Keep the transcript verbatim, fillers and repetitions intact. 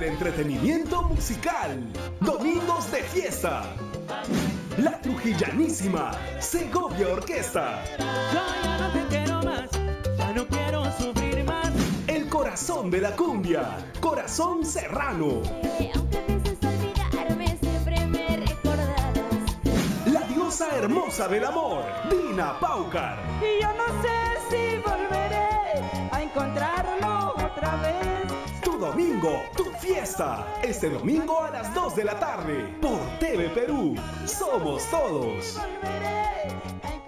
entretenimiento musical. Domingos de fiesta. La trujillanísima Segovia Orquesta. Yo ya no te quiero más, ya no quiero sufrir más. El corazón de la cumbia, Corazón Serrano. Aunque pienses olvidarme, siempre me recordarás. La diosa hermosa del amor, Dina Paucar. Y yo no sé si volveré a encontrarlo otra vez. Tu domingo, tu fiesta. Este domingo a las dos de la tarde por T V Perú. Somos todos. Volveré a